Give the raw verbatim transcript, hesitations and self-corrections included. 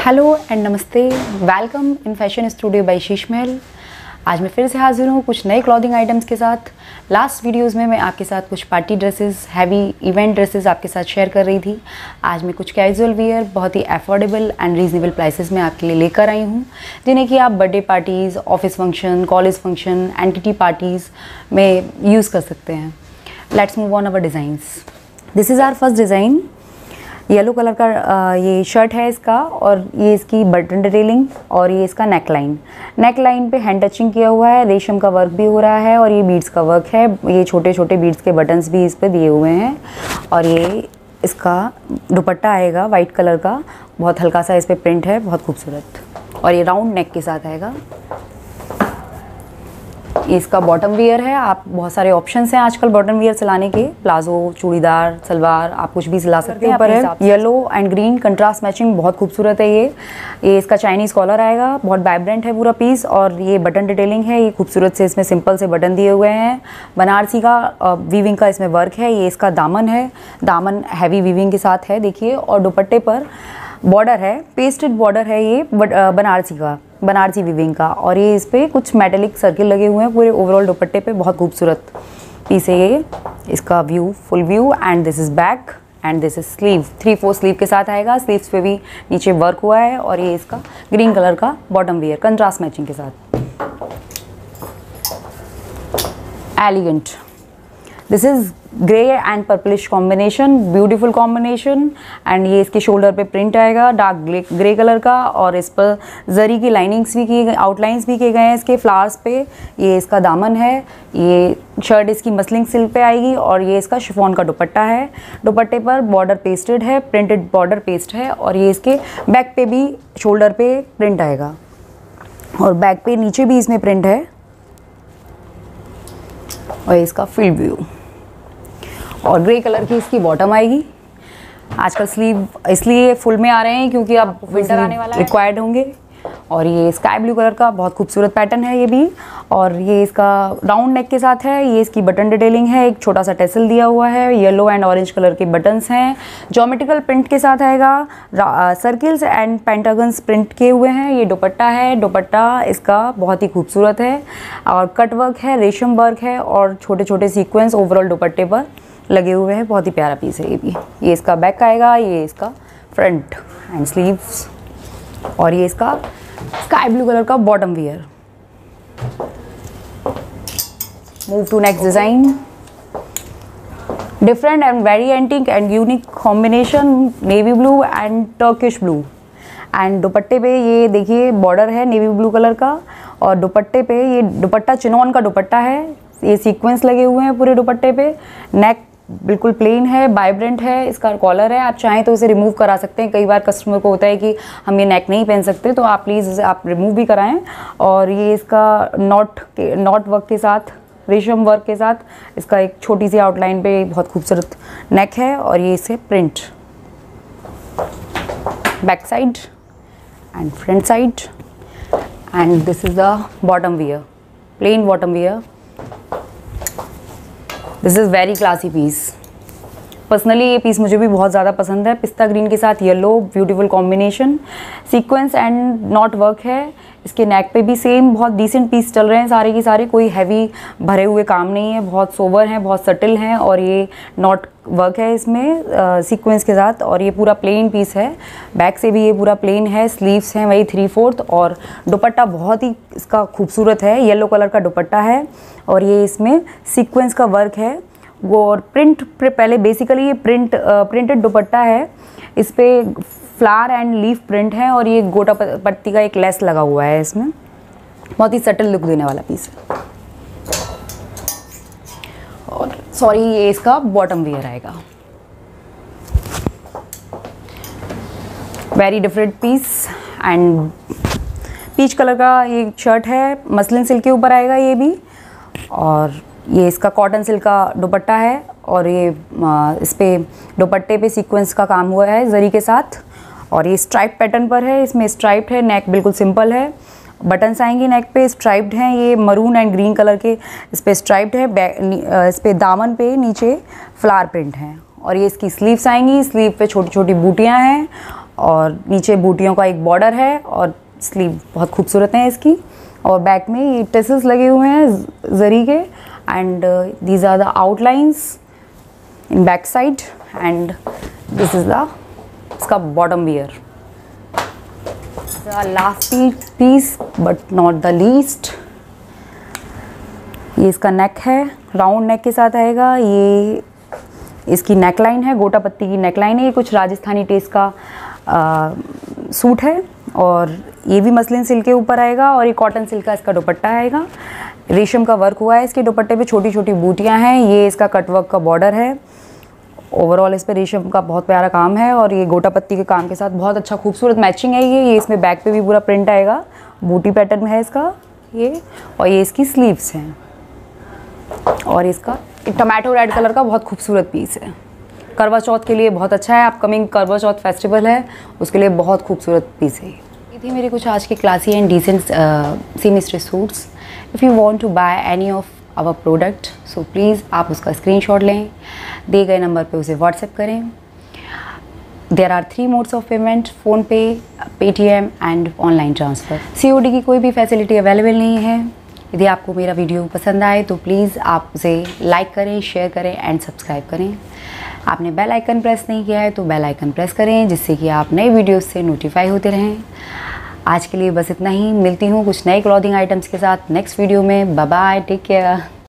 Hello and नमस्ते, welcome in fashion studio by Sheesh Mahal. आज मैं फिर से हाजिर हूँ कुछ नए क्लॉथिंग आइटम्स के साथ। लास्ट वीडियोस में मैं आपके साथ कुछ party dresses, heavy event dresses आपके साथ शेयर कर रही थी। आज मैं कुछ कैजुअल वियर बहुत ही अफोर्डेबल एंड रीजनेबल प्राइसेस में आपके लिए लेकर आई हूँ, जिन्हें कि आप birthday parties, office function, college function, entity parties में यूज़ कर सकते हैं। Let's move on our designs. This is our first design. Yellow colour का आ, ये शर्ट है इसका, और ये इसकी बटन डिटेलिंग और ये इसका नेक लाइन। नेक लाइन पे हैंड टचिंग किया हुआ है, रेशम का वर्क भी हो रहा है और ये बीड्स का वर्क है। ये छोटे छोटे बीड्स के बटन्स भी इस पे दिए हुए हैं। और ये इसका दुपट्टा आएगा वाइट कलर का, बहुत हल्का सा इस पर प्रिंट है, बहुत खूबसूरत। और ये राउंड नेक के साथ आएगा। ये इसका बॉटम वियर है। आप बहुत सारे ऑप्शंस हैं आजकल बॉटम वियर सिलाने के, प्लाजो, चूड़ीदार, सलवार, आप कुछ भी सिला सकते हैं। ऊपर है yellow and green contrast matching, बहुत खूबसूरत है ये। ये इसका चाइनीज़ कॉलर आएगा, बहुत वाइब्रेंट है पूरा पीस। और ये बटन डिटेलिंग है, ये खूबसूरत से इसमें सिंपल से बटन दिए हुए हैं। बनारसी का वीविंग का इसमें वर्क है। ये इसका दामन है, दामन हैवी वीविंग के साथ है देखिए। और दुपट्टे पर बॉर्डर है, पेस्टेड बॉर्डर है ये बनारसी का, बनारसी वीविंग का। और ये इस पर कुछ मेटेलिक सर्किल लगे हुए हैं पूरे ओवरऑल दुपट्टे पे, बहुत खूबसूरत पीस है ये। इसका view, full view. And this is back and this is sleeve, three four sleeve के साथ आएगा। स्लीव्स पे भी नीचे वर्क हुआ है। और ये इसका ग्रीन कलर का बॉटम वियर कंट्रास्ट मैचिंग के साथ, elegant. This is grey and purplish combination, beautiful combination. And ये इसके शोल्डर पे प्रिंट आएगा डार्क ग्रे ग्रे कलर का। और इस पर जरी की लाइनिंग्स भी की गई, आउटलाइंस भी किए गए हैं इसके फ्लावर्स पे। ये इसका दामन है। ये शर्ट इसकी मसलिंग सिल्क पे आएगी। और ये इसका शिफॉन का दुपट्टा है। दुपट्टे पर बॉर्डर पेस्टेड है, प्रिंटेड बॉर्डर पेस्ट है। और ये इसके बैक पे भी शोल्डर पे प्रिंट आएगा, और बैक पे नीचे भी इसमें प्रिंट है। और इसका फील्ड व्यू, और ग्रे कलर की इसकी बॉटम आएगी। आजकल स्लीव इसलिए फुल में आ रहे हैं क्योंकि अब विंटर आने वाला है, रिक्वायर्ड होंगे। और ये स्काई ब्लू कलर का बहुत खूबसूरत पैटर्न है ये भी। और ये इसका राउंड नेक के साथ है। ये इसकी बटन डिटेलिंग है, एक छोटा सा टेसल दिया हुआ है। येलो एंड ऑरेंज कलर के बटन्स हैं। ज्योमेट्रिकल प्रिंट के साथ आएगा, सर्किल्स एंड पेंटागन्स प्रिंट किए हुए हैं। ये दुपट्टा है, दुपट्टा इसका बहुत ही खूबसूरत है। और कट वर्क है, रेशम वर्क है, और छोटे छोटे सीक्वेंस ओवरऑल दुपट्टे पर लगे हुए हैं। बहुत ही प्यारा पीस है ये भी। ये इसका बैक आएगा, ये इसका फ्रंट एंड स्लीव्स। और ये इसका स्काई ब्लू कलर का bottom wear. Move to next design. Different and very antique and unique combination, navy blue and Turkish blue. And दुपट्टे पे ये देखिए बॉर्डर है नेवी ब्लू कलर का। और दुपट्टे पे ये दुपट्टा चिनॉन का दुपट्टा है। ये सीक्वेंस लगे हुए हैं पूरे दुपट्टे पे। नेक बिल्कुल प्लेन है, वाइब्रेंट है। इसका कॉलर है, आप चाहें तो इसे रिमूव करा सकते हैं। कई बार कस्टमर को होता है कि हम ये नेक नहीं पहन सकते, तो आप प्लीज़ इसे आप रिमूव भी कराएं। और ये इसका नॉट के नॉट वर्क के साथ, रेशम वर्क के साथ, इसका एक छोटी सी आउटलाइन पे बहुत खूबसूरत नेक है। और ये इसे print back side and front side. And this is the bottom wear, plain bottom wear. This is very classy piece. Personally ये पीस मुझे भी बहुत ज़्यादा पसंद है। पिस्ता ग्रीन के साथ yellow, beautiful combination. Sequence and knot work है। इसके नेक पे भी सेम बहुत डिसेंट पीस चल रहे हैं सारे के सारे, कोई हैवी भरे हुए काम नहीं है, बहुत सोबर हैं, बहुत सटिल हैं। और ये नॉट वर्क है इसमें सीक्वेंस के साथ। और ये पूरा प्लेन पीस है, बैक से भी ये पूरा प्लेन है। स्लीव्स हैं वही थ्री फोर्थ। और दुपट्टा बहुत ही इसका खूबसूरत है, येलो कलर का दुपट्टा है। और ये इसमें सीक्वेंस का वर्क है वो। और प्रिंट पहले बेसिकली ये प्रिंट प्रिंटेड दुपट्टा है, इस पर फ्लावर एंड लीफ प्रिंट है। और ये गोटा पत्ती का एक लेस लगा हुआ है इसमें। बहुत ही सटल लुक देने वाला पीस है। और सॉरी, ये इसका बॉटम वियर आएगा। Very different piece. And peach colour का ये शर्ट है, मसलिन सिल्क के ऊपर आएगा ये भी। और ये इसका कॉटन सिल्क का दुपट्टा है। और ये इस पे दुपट्टे पे सीक्वेंस का काम हुआ है जरी के साथ। और ये स्ट्राइप पैटर्न पर है, इसमें स्ट्राइप्ड है। नेक बिल्कुल सिंपल है, बटन्स आएंगे नेक पे, स्ट्राइप्ड हैं। ये मरून एंड ग्रीन कलर के इस पे स्ट्राइप्ड है। इस पे दामन पे नीचे फ्लावर प्रिंट है। और ये इसकी स्लीव्स आएंगी, स्लीव पे छोटी छोटी बूटियां हैं। और नीचे बूटियों का एक बॉर्डर है और स्लीव बहुत खूबसूरत है इसकी। और बैक में ये टेसल्स लगे हुए हैं जरी के and these are the outlines in back side and this is the इसका bottom wear. Last piece but not the least, ये इसका नेक है, राउंड नेक के साथ आएगा। ये इसकी नेकलाइन है, गोटा पत्ती की नेकलाइन है। ये कुछ राजस्थानी टेस्ट का आ, सूट है और ये भी मसलिन सिल्क के ऊपर आएगा और ये कॉटन सिल्क का इसका दुपट्टा आएगा। रेशम का वर्क हुआ है इसके दुपट्टे पे, छोटी छोटी बूटियां हैं। ये इसका कटवर्क का बॉर्डर है। ओवरऑल इस पे रेशम का बहुत प्यारा काम है और ये गोटा पत्ती के काम के साथ बहुत अच्छा खूबसूरत मैचिंग है। ये ये इसमें बैक पे भी पूरा प्रिंट आएगा, बूटी पैटर्न है इसका ये। और ये इसकी स्लीव्स हैं और इसका टमाटो रेड कलर का बहुत खूबसूरत पीस है। करवा चौथ के लिए बहुत अच्छा है, अपकमिंग करवा चौथ फेस्टिवल है उसके लिए बहुत खूबसूरत पीस है। ये थी मेरी कुछ आज के classy and decent semi stitch suits. If you want to buy any of our product so please आप उसका स्क्रीनशॉट लें, दिए गए नंबर पे उसे व्हाट्सएप करें। There are three modes of payment, PhonePe, Paytm and online transfer. COD की कोई भी फैसिलिटी अवेलेबल नहीं है। यदि आपको मेरा वीडियो पसंद आए तो प्लीज़ आप उसे लाइक करें, शेयर करें एंड सब्सक्राइब करें। आपने बेल आइकन प्रेस नहीं किया है तो बेल आइकन प्रेस करें जिससे कि आप नए वीडियोस से नोटिफाई होते रहें। आज के लिए बस इतना ही, मिलती हूँ कुछ नए क्लॉथिंग आइटम्स के साथ नेक्स्ट वीडियो में। Bye bye, take care.